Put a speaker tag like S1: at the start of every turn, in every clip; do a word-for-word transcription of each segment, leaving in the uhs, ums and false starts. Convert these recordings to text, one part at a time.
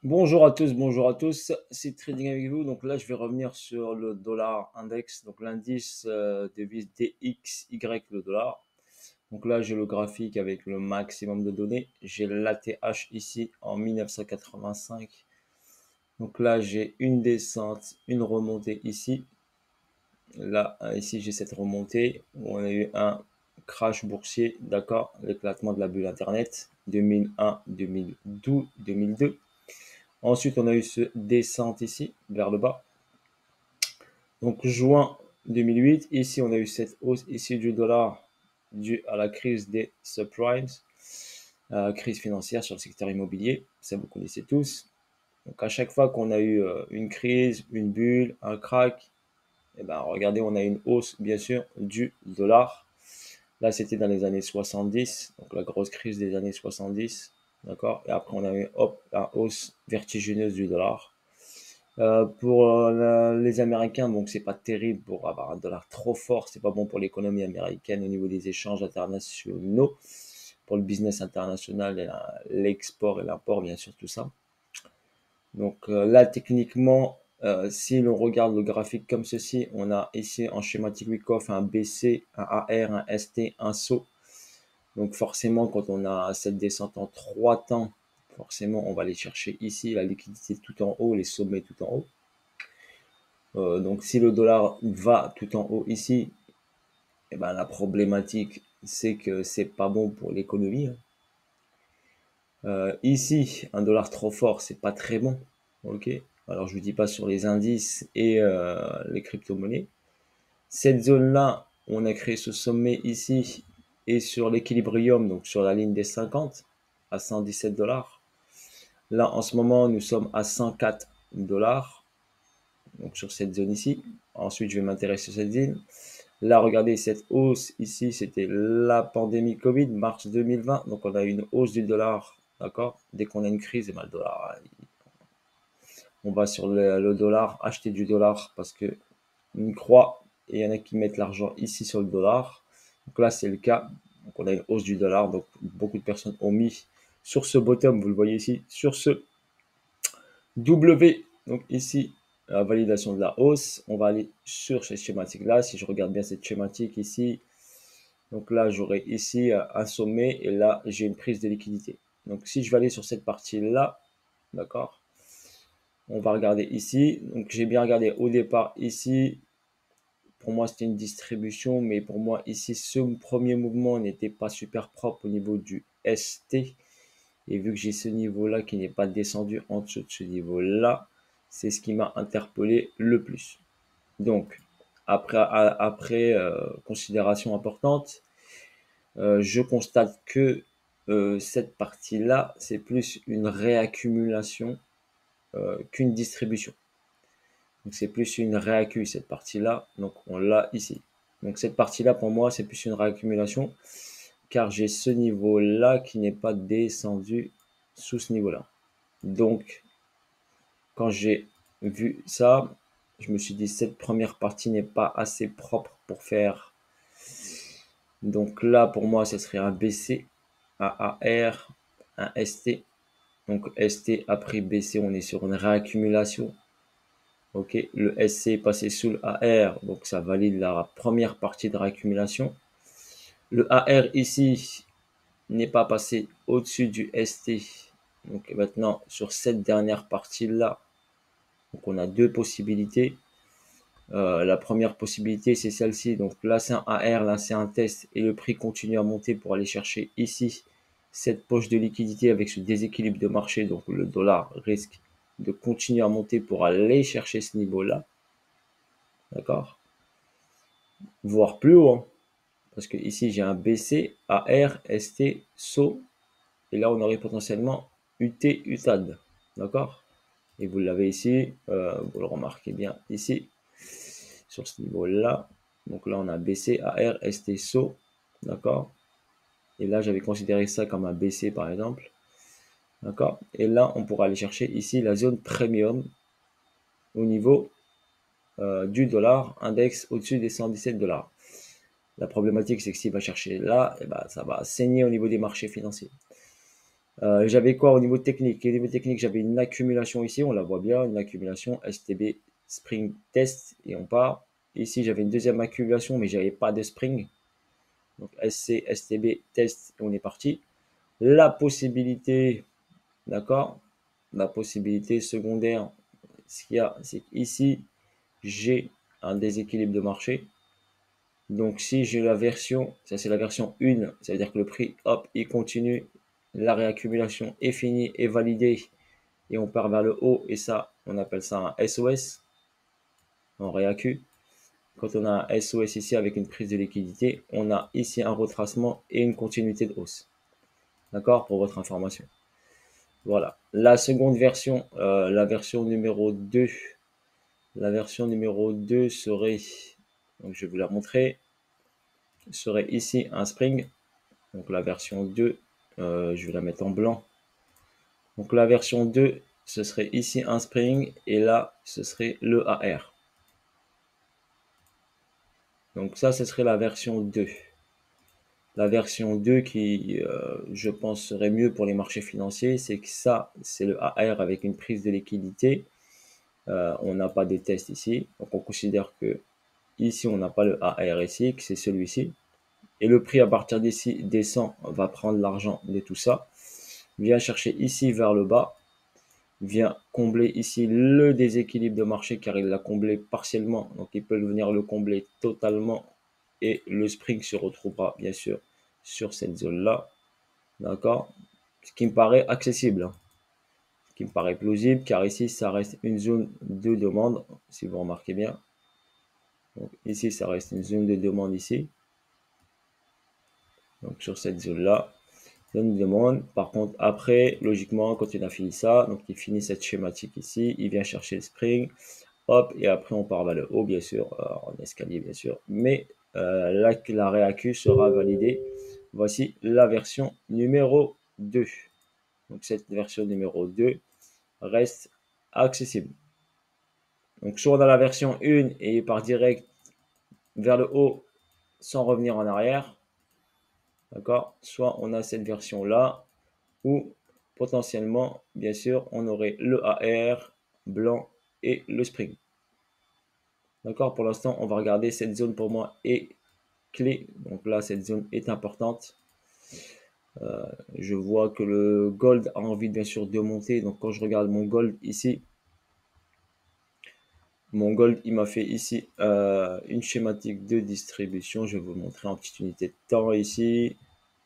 S1: Bonjour à tous, bonjour à tous, c'est Trading avec vous. Donc là, je vais revenir sur le dollar index, donc l'indice euh, devise D X Y le dollar. Donc là, j'ai le graphique avec le maximum de données. J'ai l'A T H ici en mille neuf cent quatre-vingt-cinq. Donc là, j'ai une descente, une remontée ici. Là, ici, j'ai cette remontée où on a eu un crash boursier, d'accord, l'éclatement de la bulle Internet, deux mille un, deux mille douze, deux mille deux. Ensuite, on a eu ce descente ici, vers le bas. Donc, juin deux mille huit, ici, on a eu cette hausse ici du dollar due à la crise des subprimes, euh, crise financière sur le secteur immobilier. Ça, vous connaissez tous. Donc, à chaque fois qu'on a eu euh, une crise, une bulle, un crack, eh ben, regardez, on a une hausse, bien sûr, du dollar. Là, c'était dans les années soixante-dix, donc la grosse crise des années soixante-dix. D'accord. Et après, on a eu, hop, la hausse vertigineuse du dollar. Euh, pour euh, les Américains, donc c'est pas terrible pour avoir un dollar trop fort, c'est pas bon pour l'économie américaine au niveau des échanges internationaux, pour le business international, l'export et l'import, bien sûr, tout ça. Donc euh, là, techniquement, euh, si l'on regarde le graphique comme ceci, on a ici en schématique Wyckoff un B C, un A R, un S T, un S O. Donc forcément, quand on a cette descente en trois temps, forcément, on va aller chercher ici la liquidité tout en haut, les sommets tout en haut. Euh, donc si le dollar va tout en haut ici, eh ben, la problématique, c'est que c'est pas bon pour l'économie. Hein. Euh, ici, un dollar trop fort, c'est pas très bon. Ok. Alors je vous dis pas sur les indices et euh, les crypto-monnaies. Cette zone-là, on a créé ce sommet ici et sur l'équilibrium, donc sur la ligne des cinquante à cent dix-sept dollars. Là, en ce moment, nous sommes à cent quatre dollars. Donc sur cette zone ici. Ensuite, je vais m'intéresser à cette zone. Là, regardez, cette hausse ici, c'était la pandémie Covid, mars deux mille vingt. Donc, on a eu une hausse du dollar, d'accord. Dès qu'on a une crise, et ben, le dollar, on va sur le, le dollar, acheter du dollar parce que on y croit et il y en a qui mettent l'argent ici sur le dollar. Donc là, c'est le cas. Donc, on a une hausse du dollar. Donc, beaucoup de personnes ont mis sur ce bottom, vous le voyez ici, sur ce W. Donc, ici, la validation de la hausse. On va aller sur cette schématique-là. Si je regarde bien cette schématique ici, donc là, j'aurai ici un sommet et là, j'ai une prise de liquidité. Donc, si je vais aller sur cette partie-là, d'accord, on va regarder ici. Donc, j'ai bien regardé au départ ici. Pour moi, c'était une distribution, mais pour moi, ici, ce premier mouvement n'était pas super propre au niveau du S T. Et vu que j'ai ce niveau-là qui n'est pas descendu en dessous de ce niveau-là, c'est ce qui m'a interpellé le plus. Donc, après, après euh, considération importante, euh, je constate que euh, cette partie-là, c'est plus une réaccumulation euh, qu'une distribution. Donc c'est plus une réaccu cette partie-là. Donc on l'a ici. Donc cette partie-là, pour moi, c'est plus une réaccumulation car j'ai ce niveau-là qui n'est pas descendu sous ce niveau-là. Donc quand j'ai vu ça, je me suis dit cette première partie n'est pas assez propre pour faire. Donc là, pour moi, ce serait un B C, un A R, un S T. Donc S T après B C, on est sur une réaccumulation. Ok, le S C est passé sous le A R, donc ça valide la première partie de réaccumulation. Le A R ici n'est pas passé au-dessus du S T. Donc maintenant, sur cette dernière partie-là, donc on a deux possibilités. Euh, la première possibilité, c'est celle-ci. Donc là, c'est un A R, là, c'est un test. Et le prix continue à monter pour aller chercher ici cette poche de liquidité avec ce déséquilibre de marché. Donc le dollar risque de continuer à monter pour aller chercher ce niveau-là. D'accord, voire plus haut. Hein. Parce que ici, j'ai un B C, A R, S T, S O. Et là, on aurait potentiellement U T, U T A D. D'accord. Et vous l'avez ici, euh, vous le remarquez bien ici, sur ce niveau-là. Donc là, on a B C, A R, S T, S O. D'accord. Et là, j'avais considéré ça comme un B C, par exemple. D'accord. Et là, on pourra aller chercher ici la zone premium au niveau euh, du dollar, index au-dessus des cent dix-sept dollars. La problématique, c'est que s'il va chercher là, eh ben, ça va saigner au niveau des marchés financiers. Euh, j'avais quoi au niveau technique? Au niveau technique, j'avais une accumulation ici, on la voit bien, une accumulation S T B Spring Test et on part. Ici, j'avais une deuxième accumulation, mais j'avais pas de spring. Donc S C, S T B, test, et on est parti. La possibilité, d'accord? La possibilité secondaire, ce qu'il y a, c'est qu'ici, j'ai un déséquilibre de marché. Donc si j'ai la version, ça c'est la version un, ça veut dire que le prix, hop, il continue, la réaccumulation est finie, est validée, et on part vers le haut, et ça, on appelle ça un S O S, en réaccu. Quand on a un S O S ici avec une prise de liquidité, on a ici un retracement et une continuité de hausse. D'accord? Pour votre information. Voilà. La seconde version, euh, la version numéro deux, la version numéro deux serait, donc je vais vous la montrer, serait ici un spring. Donc la version deux, euh, je vais la mettre en blanc. Donc la version deux, ce serait ici un spring et là, ce serait le A R. Donc ça, ce serait la version deux. La version deux qui, euh, je pense, serait mieux pour les marchés financiers, c'est que ça, c'est le A R avec une prise de liquidité. Euh, on n'a pas de test ici. Donc on considère que ici, on n'a pas le A R ici, que c'est celui-ci. Et le prix à partir d'ici descend, va prendre l'argent de tout ça. Vient chercher ici vers le bas. Vient combler ici le déséquilibre de marché car il l'a comblé partiellement. Donc il peut venir le combler totalement. Et le spring se retrouvera bien sûr sur cette zone-là. D'accord? Ce qui me paraît accessible. Hein. Ce qui me paraît plausible car ici ça reste une zone de demande. Si vous remarquez bien. Donc ici ça reste une zone de demande ici. Donc sur cette zone-là. Zone de demande. Par contre après, logiquement, quand il a fini ça, donc il finit cette schématique ici. Il vient chercher le spring. Hop, et après on part vers le haut, bien sûr, euh, en escalier, bien sûr. Mais euh, là, la réaccu sera validée. Voici la version numéro deux. Donc cette version numéro deux reste accessible. Donc soit dans la version un et il part direct vers le haut sans revenir en arrière. D'accord? Soit on a cette version-là où potentiellement, bien sûr, on aurait le A R blanc et le spring. D'accord? Pour l'instant, on va regarder cette zone pour moi est clé. Donc là, cette zone est importante. Euh, je vois que le gold a envie bien sûr de monter. Donc quand je regarde mon gold ici, mon gold, il m'a fait ici euh, une schématique de distribution. Je vais vous montrer en petite unité de temps ici.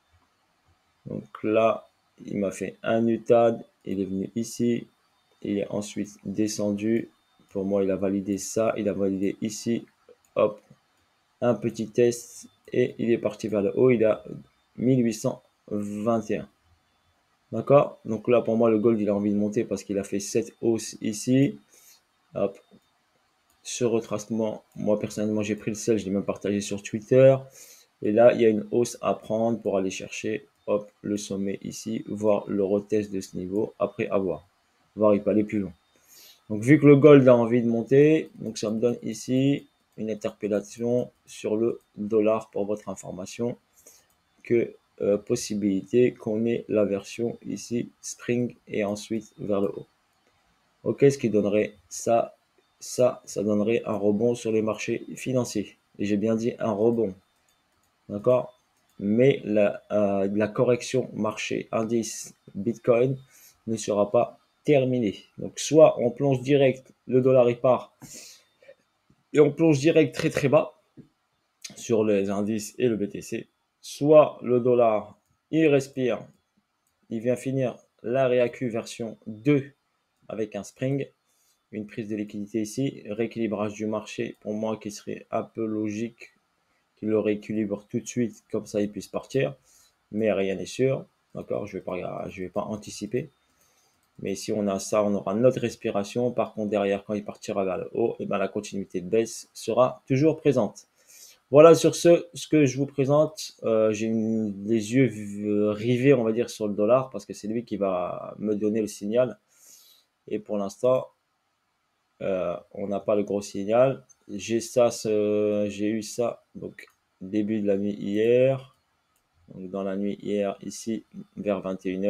S1: Donc là, il m'a fait un U T A D. Il est venu ici. Il est ensuite descendu. Pour moi, il a validé ça. Il a validé ici. Hop, un petit test et il est parti vers le haut. Il a mille huit cent vingt et un. D'accord? Donc là, pour moi, le gold, il a envie de monter parce qu'il a fait cette hausse ici. Hop. Ce retracement, moi, personnellement, j'ai pris le sel. Je l'ai même partagé sur Twitter. Et là, il y a une hausse à prendre pour aller chercher, hop, le sommet ici, voir le retest de ce niveau. Après, à voir. Voir, il peut aller plus loin. Donc, vu que le gold a envie de monter, donc ça me donne ici une interpellation sur le dollar pour votre information que euh, possibilité qu'on ait la version ici spring et ensuite vers le haut. Ok, ce qui donnerait ça, ça, ça donnerait un rebond sur les marchés financiers. Et j'ai bien dit un rebond. D'accord? Mais la, euh, la correction marché indice Bitcoin ne sera pas terminée. Donc soit on plonge direct, le dollar il part, et on plonge direct très très bas sur les indices et le B T C. Soit le dollar il respire, il vient finir la réaccu version deux avec un spring, une prise de liquidité ici, rééquilibrage du marché pour moi qui serait un peu logique qu'il le rééquilibre tout de suite, comme ça il puisse partir, mais rien n'est sûr, d'accord, je ne vais, pas, je vais pas anticiper, mais si on a ça, on aura notre respiration, par contre derrière quand il partira vers le haut, et ben la continuité de baisse sera toujours présente. Voilà sur ce, ce que je vous présente, euh, j'ai les yeux rivés on va dire sur le dollar, parce que c'est lui qui va me donner le signal, et pour l'instant, euh, on n'a pas le gros signal. J'ai ça, ce, j'ai eu ça, donc début de la nuit hier, donc dans la nuit hier ici vers vingt et une heures.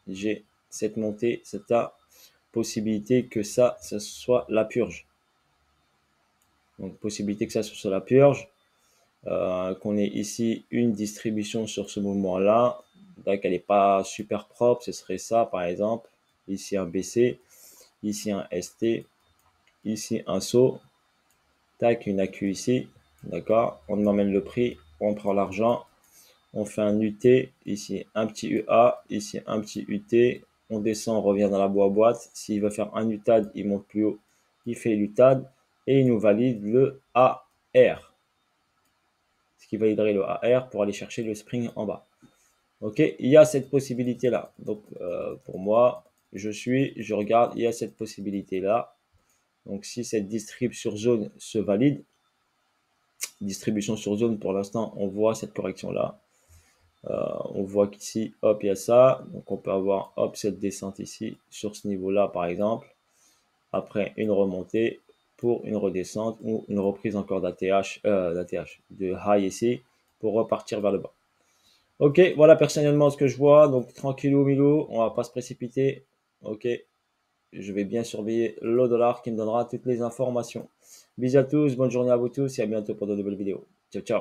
S1: j'ai cette montée, cette possibilité que ça, ce soit la purge. Donc, possibilité que ça ce soit la purge. Euh, qu'on ait ici une distribution sur ce mouvement-là. Donc, elle n'est pas super propre. Ce serait ça, par exemple. Ici, un B C. Ici, un S T. Ici, un saut. Tac, une A Q ici. D'accord. On emmène le prix. On prend l'argent. On fait un U T. Ici, un petit U A. Ici, un petit U T. On descend, on revient dans la boîte. S'il veut faire un U T A D, il monte plus haut. Il fait l'U T A D. Et il nous valide le A R. Ce qui validerait le A R pour aller chercher le spring en bas. Ok, il y a cette possibilité-là. Donc, euh, pour moi, je suis, je regarde, il y a cette possibilité-là. Donc, si cette distrib sur zone se valide, distribution sur zone, pour l'instant, on voit cette correction-là. Euh, on voit qu'ici, hop, il y a ça. Donc, on peut avoir, hop, cette descente ici, sur ce niveau-là, par exemple. Après, une remontée pour une redescente ou une reprise encore d'A T H, euh, d'A T H, de high ici, pour repartir vers le bas. Ok, voilà personnellement ce que je vois. Donc, tranquillou, milou, on va pas se précipiter. Ok, je vais bien surveiller le dollar qui me donnera toutes les informations. Bisous à tous, bonne journée à vous tous et à bientôt pour de nouvelles vidéos. Ciao, ciao.